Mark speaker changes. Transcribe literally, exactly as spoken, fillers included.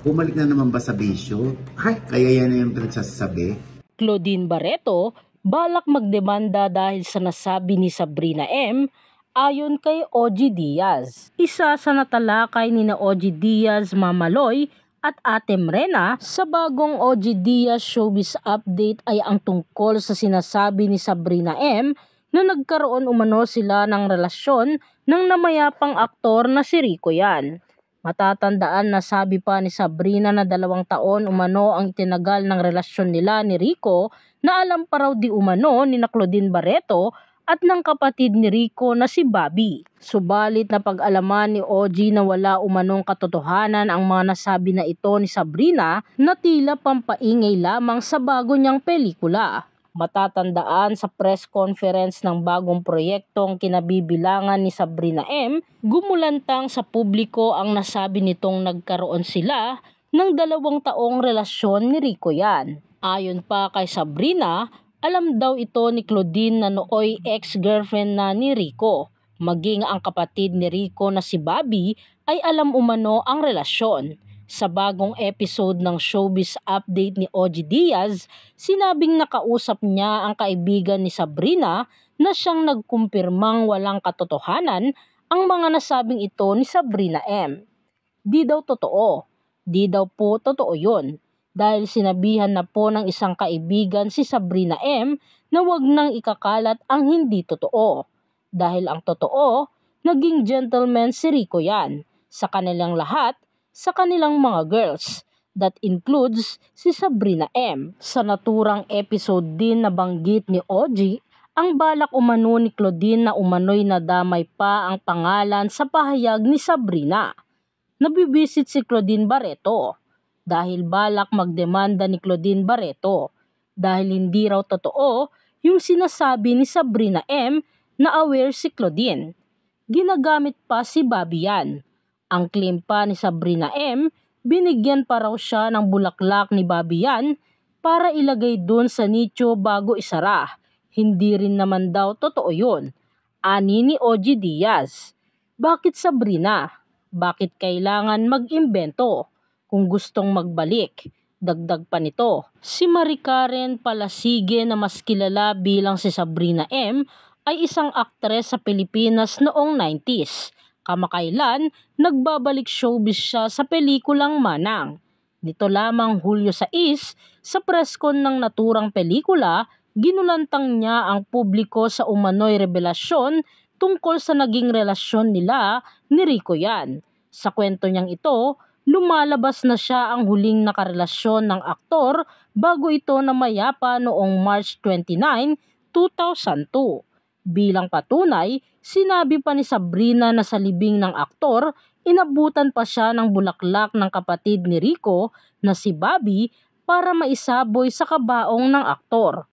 Speaker 1: Bumalik na naman ba sa bisyo? Ay, kaya yan na yung pinagsasabi.
Speaker 2: Claudine Barreto, balak magdemanda dahil sa nasabi ni Sabrina M. ayon kay O G Diaz. Isa sa natalakay ni na O G Diaz, Mamaloy at Ate Mrena sa bagong O G Diaz Showbiz Update ay ang tungkol sa sinasabi ni Sabrina M. na nagkaroon umano sila ng relasyon ng namayapang aktor na si Rico Yan. Matatandaan na sabi pa ni Sabrina na dalawang taon umano ang itinagal ng relasyon nila ni Rico na alam pa raw di umano ni na Claudine Barreto at ng kapatid ni Rico na si Bobby. Subalit na pag-alaman ni O G na wala umanong katotohanan ang mga nasabi na ito ni Sabrina na tila pampaingay lamang sa bago niyang pelikula. Matatandaan sa press conference ng bagong proyektong kinabibilangan ni Sabrina M, gumulantang sa publiko ang nasabi nitong nagkaroon sila ng dalawang taong relasyon ni Rico Yan. Ayon pa kay Sabrina, alam daw ito ni Claudine na nooy ex-girlfriend na ni Rico. Maging ang kapatid ni Rico na si Bobby ay alam umano ang relasyon. Sa bagong episode ng Showbiz Update ni O G Diaz, sinabing nakausap niya ang kaibigan ni Sabrina na siyang nagkumpirmang walang katotohanan ang mga nasabing ito ni Sabrina M. Di daw totoo. Di daw po totoo yun. Dahil sinabihan na po ng isang kaibigan si Sabrina M na wag nang ikakalat ang hindi totoo. Dahil ang totoo, naging gentleman si Rico Yan sa kanilang lahat, sa kanilang mga girls. That includes si Sabrina M. Sa naturang episode din na banggit ni O G, ang balak umano ni Claudine na umano'y nadamay pa ang pangalan sa pahayag ni Sabrina. Nabibisit si Claudine Barreto dahil balak magdemanda ni Claudine Barreto dahil hindi raw totoo yung sinasabi ni Sabrina M na aware si Claudine. Ginagamit pa si Bobby Yan. Ang claim pa ni Sabrina M, binigyan pa raw siya ng bulaklak ni Bobby Yan para ilagay dun sa nicho bago isara. Hindi rin naman daw totoo yun. Ani ni O G Diaz. Bakit Sabrina? Bakit kailangan mag-imbento? Kung gustong magbalik, dagdag pa nito. Si Marie Karen Palasige na mas kilala bilang si Sabrina M ay isang aktres sa Pilipinas noong nineties. Kamakailan, nagbabalik showbiz siya sa pelikulang Manang. Nito lamang Hulyo sais, sa preskon ng naturang pelikula, ginulantang niya ang publiko sa umano'y revelasyon tungkol sa naging relasyon nila ni Rico Yan. Sa kwento niyang ito, lumalabas na siya ang huling nakarelasyon ng aktor bago ito namayapa noong March twenty-ninth, two thousand two. Bilang patunay, sinabi pa ni Sabrina na sa libing ng aktor, inabutan pa siya ng bulaklak ng kapatid ni Rico na si Bobby para maisaboy sa kabaong ng aktor.